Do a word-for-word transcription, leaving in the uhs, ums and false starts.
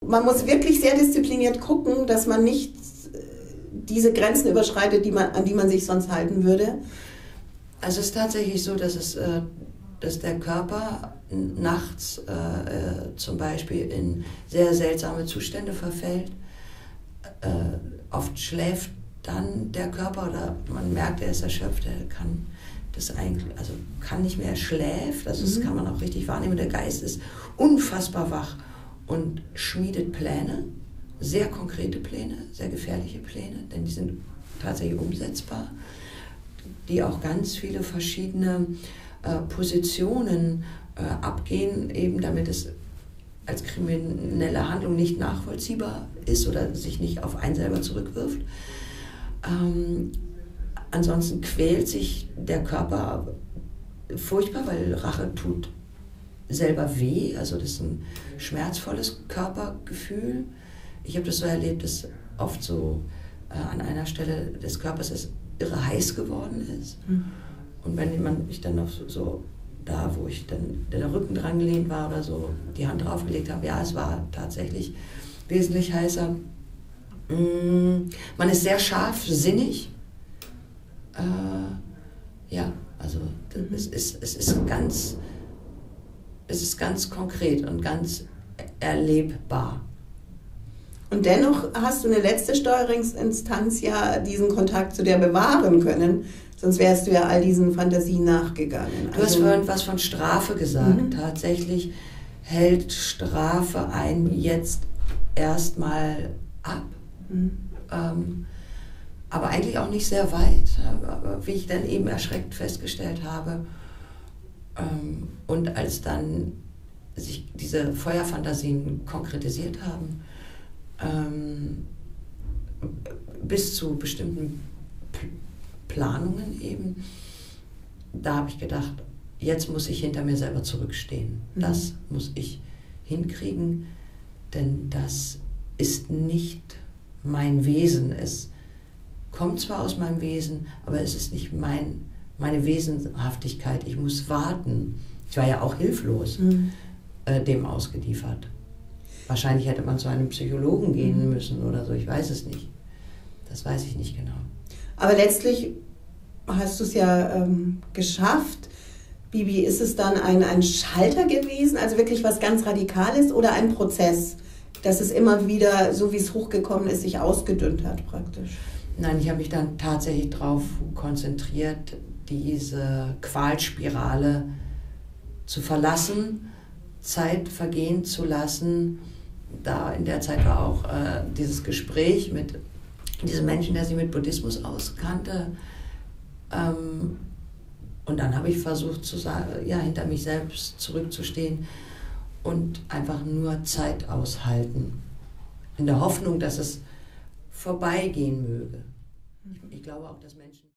man muss wirklich sehr diszipliniert gucken, dass man nicht diese Grenzen überschreitet, die man, an die man sich sonst halten würde. Also es ist tatsächlich so, dass, es, äh, dass der Körper nachts äh, zum Beispiel in sehr seltsame Zustände verfällt. Äh, oft schläft dann der Körper oder man merkt, er ist erschöpft, er kann das eigentlich, also kann nicht mehr, er schläft, also das mhm. kann man auch richtig wahrnehmen. Der Geist ist unfassbar wach und schmiedet Pläne, sehr konkrete Pläne, sehr gefährliche Pläne, denn die sind tatsächlich umsetzbar, die auch ganz viele verschiedene äh, Positionen äh, abgehen, eben damit es als kriminelle Handlung nicht nachvollziehbar ist oder sich nicht auf einen selber zurückwirft. Ähm, ansonsten quält sich der Körper furchtbar, weil Rache tut selber weh, also das ist ein schmerzvolles Körpergefühl. Ich habe das so erlebt, dass oft so äh, an einer Stelle des Körpers es irre heiß geworden ist. Mhm. Und wenn man mich dann noch so, so da, wo ich dann der Rücken dran gelehnt war oder so, die Hand draufgelegt habe, ja, es war tatsächlich wesentlich heißer. Mm, man ist sehr scharfsinnig. Äh, ja, also mhm. es, ist, es, ist ganz, es ist ganz konkret und ganz erlebbar. Und dennoch hast du eine letzte Steuerungsinstanz ja diesen Kontakt zu der bewahren können, sonst wärst du ja all diesen Fantasien nachgegangen. Du also, hast vorhin was von Strafe gesagt. Mhm. Tatsächlich hält Strafe einen jetzt erstmal ab. Mhm. Ähm, aber eigentlich auch nicht sehr weit. Aber wie ich dann eben erschreckt festgestellt habe. Ähm, und als dann sich diese Feuerfantasien konkretisiert haben, ähm, bis zu bestimmten P- Planungen eben, da habe ich gedacht, jetzt muss ich hinter mir selber zurückstehen. Mhm. Das muss ich hinkriegen, denn das ist nicht mein Wesen. Es kommt zwar aus meinem Wesen, aber es ist nicht mein, meine Wesenhaftigkeit. Ich muss warten. Ich war ja auch hilflos mhm. äh, dem ausgeliefert. Wahrscheinlich hätte man zu einem Psychologen gehen müssen oder so, ich weiß es nicht. Das weiß ich nicht genau. Aber letztlich hast du es ja ähm, geschafft. Bibi, ist es dann ein, ein Schalter gewesen, also wirklich was ganz Radikales oder ein Prozess, dass es immer wieder, so wie es hochgekommen ist, sich ausgedünnt hat praktisch? Nein, ich habe mich dann tatsächlich darauf konzentriert, diese Qualspirale zu verlassen, Zeit vergehen zu lassen. Da in der Zeit war auch äh, dieses Gespräch mit diesem Menschen, der sich mit Buddhismus auskannte. Ähm, und dann habe ich versucht, zu sagen, ja, hinter mich selbst zurückzustehen und einfach nur Zeit aushalten. In der Hoffnung, dass es vorbeigehen möge. Ich, ich glaube auch, dass Menschen